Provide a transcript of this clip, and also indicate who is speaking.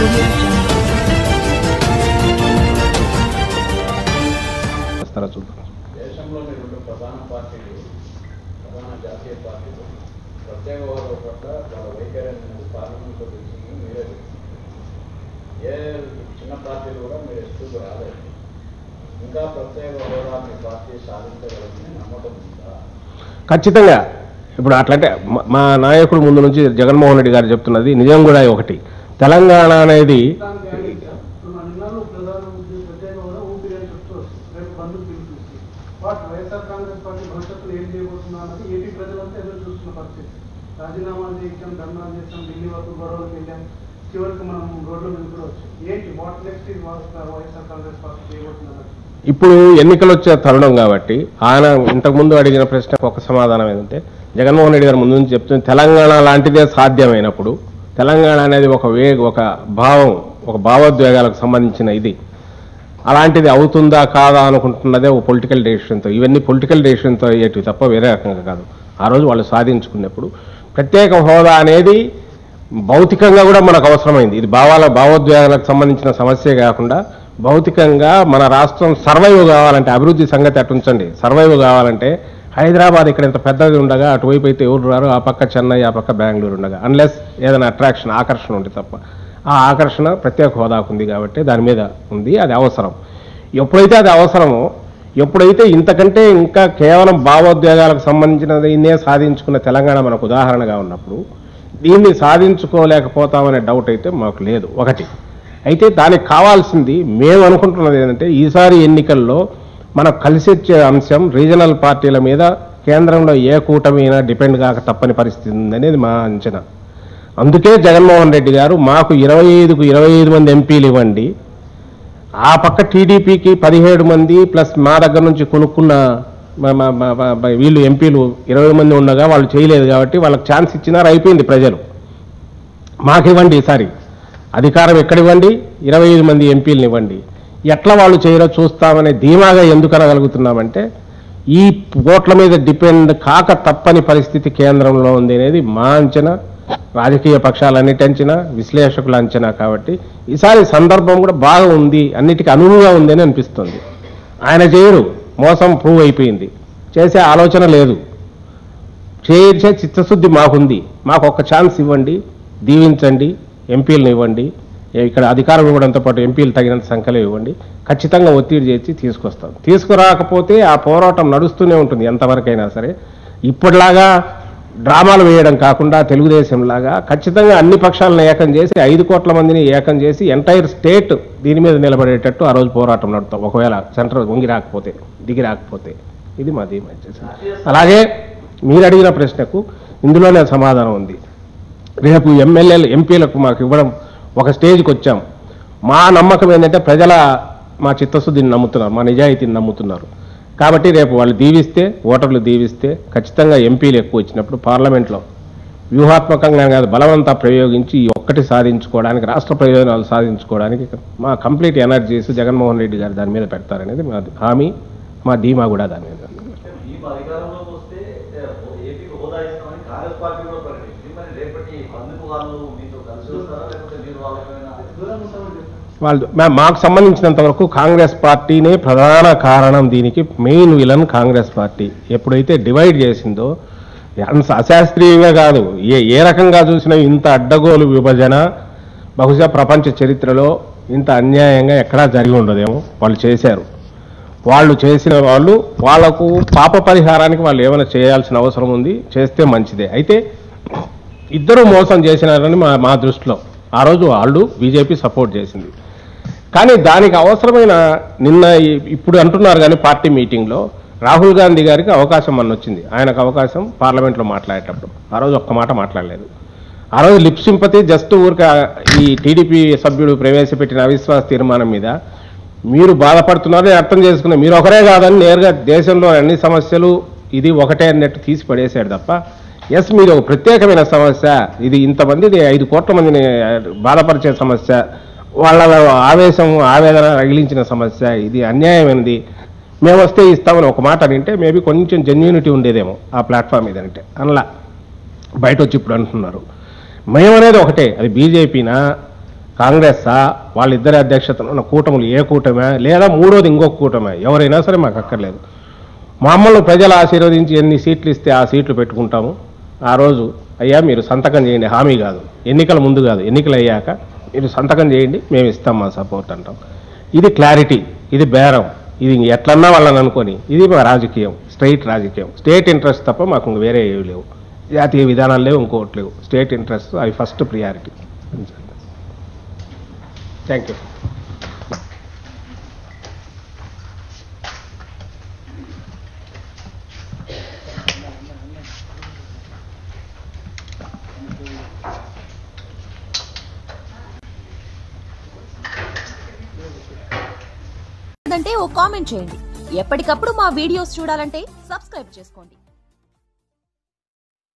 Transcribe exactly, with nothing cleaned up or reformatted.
Speaker 1: దేశంలోని రెండు ప్రధాన పార్టీలు ప్రధాన జాతీయ పార్టీలు ప్రత్యేక హోదా పట్ల వాళ్ళ వైఖరి అనేది పార్లమెంట్లో తెలిసింది మీరే ఏ చిన్న పార్టీలు కూడా మీరు ఎస్టూకు రాలేదు. ఇంకా ప్రత్యేక హోదా మీ పార్టీ సాధించగలదని నమ్మకం ఉందా?
Speaker 2: ఖచ్చితంగా. ఇప్పుడు అట్లంటే మా నాయకుడు ముందు నుంచి జగన్మోహన్ రెడ్డి గారు చెప్తున్నది నిజం కూడా ఒకటి. తెలంగాణ అనేది
Speaker 3: వైఎస్ఆర్ కాంగ్రెస్ పార్టీ భవిష్యత్తులో ఏం చేయబోతున్నా అన్నది ఏపీ ప్రజలంతా ఎదురు చూస్తున్న పరిస్థితి. రాజీనామాలు చేసాం, ధర్నాలు చేసాం, ఢిల్లీ వరకు గొడవలకు వెళ్ళాం, చివరికి మనం రోడ్ల మీద కూడా వచ్చాం. ఏంటి what next is YSR Congress party చేయబోతున్నారు?
Speaker 2: ఇప్పుడు ఎన్నికలు వచ్చే తరుణం కాబట్టి ఆయన ఇంతకుముందు అడిగిన ప్రశ్నకు ఒక సమాధానం ఏంటంటే జగన్మోహన్ రెడ్డి గారు ముందు నుంచి చెప్తుంది తెలంగాణ లాంటిదే సాధ్యమైనప్పుడు తెలంగాణ అనేది ఒక వే ఒక భావం ఒక భావోద్వేగాలకు సంబంధించిన ఇది అలాంటిది అవుతుందా కాదా అనుకుంటున్నదే ఒక పొలిటికల్ డెసిషన్తో ఇవన్నీ పొలిటికల్ డెసిషన్తో అయ్యేటివి తప్ప వేరే రకంగా కాదు. ఆ రోజు వాళ్ళు సాధించుకున్నప్పుడు ప్రత్యేక హోదా అనేది భౌతికంగా కూడా మనకు అవసరమైంది. ఇది భావాల భావోద్వేగాలకు సంబంధించిన సమస్యే కాకుండా భౌతికంగా మన రాష్ట్రం సర్వైవ్ కావాలంటే అభివృద్ధి సంగతి అటుంచండి. సర్వైవ్ కావాలంటే హైదరాబాద్ ఇక్కడ ఇంత పెద్దది ఉండగా అటువైపు అయితే ఎవరు రారు, ఆ పక్క చెన్నై ఆ పక్క బెంగళూరు ఉండగా అన్లెస్ ఏదైనా అట్రాక్షన్ ఆకర్షణ ఉంది తప్ప ఆ ఆకర్షణ ప్రత్యేక హోదాకు ఉంది కాబట్టి దాని మీద ఉంది. అది అవసరం. ఎప్పుడైతే అది అవసరమో ఎప్పుడైతే ఇంతకంటే ఇంకా కేవలం భావోద్వేగాలకు సంబంధించినది ఇన్నే సాధించుకున్న తెలంగాణ మనకు ఉదాహరణగా ఉన్నప్పుడు దీన్ని సాధించుకోలేకపోతామనే డౌట్ అయితే మాకు లేదు. ఒకటి అయితే దానికి కావాల్సింది మేము అనుకుంటున్నది ఏంటంటే ఈసారి ఎన్నికల్లో మనకు కలిసి వచ్చే అంశం రీజనల్ పార్టీల మీద కేంద్రంలో ఏ కూటమైనా డిపెండ్ కాక తప్పని పరిస్థితి ఉందనేది మా అంచనా. అందుకే జగన్మోహన్ రెడ్డి గారు మాకు ఇరవై ఐదుకు ఇరవై ఐదు మంది ఎంపీలు ఇవ్వండి, ఆ పక్క టీడీపీకి పదిహేడు మంది ప్లస్ మా దగ్గర నుంచి కొనుక్కున్న వీళ్ళు ఎంపీలు ఇరవై మంది ఉండగా వాళ్ళు చేయలేదు కాబట్టి వాళ్ళకి ఛాన్స్ ఇచ్చినారు, అయిపోయింది. ప్రజలు మాకు ఇవ్వండి, ఈసారి అధికారం ఎక్కడివ్వండి, ఇరవై ఐదు మంది ఎంపీలను ఇవ్వండి. ఎట్లా వాళ్ళు చేయరో చూస్తామనే ధీమాగా ఎందుకు అనగలుగుతున్నామంటే ఈ ఓట్ల మీద డిపెండ్ కాక తప్పని పరిస్థితి కేంద్రంలో ఉంది అనేది మా అంచనా, రాజకీయ పక్షాలన్నిటి అంచనా, విశ్లేషకుల అంచనా. కాబట్టి ఈసారి సందర్భం కూడా బాగా ఉంది, అన్నిటికీ అనువుగా ఉంది అని అనిపిస్తుంది. ఆయన చేయరు, మోసం ప్రూవ్ అయిపోయింది, చేసే ఆలోచన లేదు, చేసే చిత్తశుద్ధి మాకుంది. మాకు ఒక ఛాన్స్ ఇవ్వండి, దీవించండి, ఎంపీలను ఇవ్వండి, ఇక్కడ అధికారం ఇవ్వడంతో పాటు ఎంపీలు తగినంత సంఖ్యలో ఇవ్వండి, ఖచ్చితంగా ఒత్తిడి చేసి తీసుకొస్తాం. తీసుకురాకపోతే ఆ పోరాటం నడుస్తూనే ఉంటుంది ఎంతవరకైనా సరే. ఇప్పటిలాగా డ్రామాలు వేయడం కాకుండా తెలుగుదేశం లాగా ఖచ్చితంగా అన్ని పక్షాలను ఏకం చేసి ఐదు కోట్ల మందిని ఏకం చేసి ఎంటైర్ స్టేట్ దీని మీద నిలబడేటట్టు ఆ రోజు పోరాటం నడుస్తాం. ఒకవేళ సెంటర్ వంగి రాకపోతే దిగి రాకపోతే ఇది మా ధీమా చేసింది. అలాగే మీరు అడిగిన ప్రశ్నకు ఇందులోనే సమాధానం ఉంది. రేపు ఎమ్మెల్యేలు ఎంపీలకు మాకు ఇవ్వడం ఒక స్టేజ్కి వచ్చాం. మా నమ్మకం ఏంటంటే ప్రజల మా చిత్తశుద్ధిని నమ్ముతున్నారు, మా నిజాయితీని నమ్ముతున్నారు. కాబట్టి రేపు వాళ్ళు దీవిస్తే, ఓటర్లు దీవిస్తే ఖచ్చితంగా ఎంపీలు ఎక్కువ వచ్చినప్పుడు పార్లమెంట్లో వ్యూహాత్మకంగా కాదు బలవంతా ప్రయోగించి ఈ ఒక్కటి సాధించుకోవడానికి, రాష్ట్ర ప్రయోజనాలు సాధించుకోవడానికి మా కంప్లీట్ ఎనర్జీస్ జగన్మోహన్ రెడ్డి గారు దాని మీద పెడతారనేది మా హామీ, మా ధీమా కూడా దాని మీద. వాళ్ళు మాకు సంబంధించినంత వరకు కాంగ్రెస్ పార్టీనే ప్రధాన కారణం. దీనికి మెయిన్ విలన్ కాంగ్రెస్ పార్టీ. ఎప్పుడైతే డివైడ్ చేసిందో అశాస్త్రీయంగా కాదు, ఏ ఏ రకంగా చూసినా ఇంత అడ్డగోలు విభజన బహుశా ప్రపంచ చరిత్రలో ఇంత అన్యాయంగా ఎక్కడా జరిగి ఉండదేమో. వాళ్ళు చేశారు. వాళ్ళు చేసిన వాళ్ళు వాళ్లకు పాప పరిహారానికి వాళ్ళు ఏమైనా చేయాల్సిన అవసరం ఉంది, చేస్తే మంచిదే. అయితే ఇద్దరు మోసం చేసినారని మా మా దృష్టిలో ఆ రోజు వాళ్ళు బీజేపీ సపోర్ట్ చేసింది. కానీ దానికి అవసరమైన నిన్న ఇప్పుడు అంటున్నారు కానీ పార్టీ మీటింగ్లో రాహుల్ గాంధీ గారికి అవకాశం అన్న వచ్చింది. ఆయనకు అవకాశం పార్లమెంట్లో మాట్లాడేటప్పుడు ఆ రోజు ఒక్క మాట మాట్లాడలేదు. ఆ రోజు లిప్ సింపతి జస్ట్ ఊరికే ఈ టీడీపీ సభ్యుడు ప్రవేశపెట్టిన అవిశ్వాస తీర్మానం మీద మీరు బాధపడుతున్నారని అర్థం చేసుకున్న మీరు ఒకరే కాదని నేరుగా దేశంలో అన్ని సమస్యలు ఇది ఒకటే అన్నట్టు తీసి పడేశాడు తప్ప ఎస్ మీరు ఒక ప్రత్యేకమైన సమస్య, ఇది ఇంతమంది ఐదు కోట్ల మందిని బాధపరిచే సమస్య, వాళ్ళ ఆవేశం ఆవేదన రగిలించిన సమస్య, ఇది అన్యాయమైనది, మేము వస్తే ఇస్తామని ఒక మాట అంటే మేబీ కొంచెం జెన్యూనిటీ ఉండేదేమో ఆ ప్లాట్ఫామ్ మీద అంటే. అందులో బయట వచ్చి ఇప్పుడు అంటున్నారు మేమనేది ఒకటే, అది బీజేపీనా కాంగ్రెస్ వాళ్ళిద్దరి అధ్యక్షతన ఉన్న కూటములు ఏ కూటమే లేదా మూడోది ఇంకొక కూటమే ఎవరైనా సరే మాకు అక్కర్లేదు. మమ్మల్ని ప్రజలు ఆశీర్వదించి ఎన్ని సీట్లు ఇస్తే ఆ సీట్లు పెట్టుకుంటాము. ఆ రోజు అయ్యా మీరు సంతకం చేయండి, హామీ కాదు, ఎన్నికల ముందు కాదు, ఎన్నికలు అయ్యాక మీరు సంతకం చేయండి, మేము ఇస్తాం మా సపోర్ట్ అంటాం. ఇది క్లారిటీ, ఇది బేరం, ఇది ఎట్లన్నా వాళ్ళని అనుకొని ఇది మా రాజకీయం, స్ట్రైట్ రాజకీయం. స్టేట్ ఇంట్రెస్ట్ తప్ప మాకు ఇంక వేరే ఏవి లేవు, జాతీయ విధానాలు లేవు, ఇంకోటి లేవు. స్టేట్ ఇంట్రెస్ట్ అవి ఫస్ట్ ప్రియారిటీ. Thank you.
Speaker 4: అంటే ఓ కామెంట్ చేయండి. ఎప్పటికప్పుడు మా వీడియోస్ చూడాలంటే సబ్స్క్రైబ్ చేసుకోండి.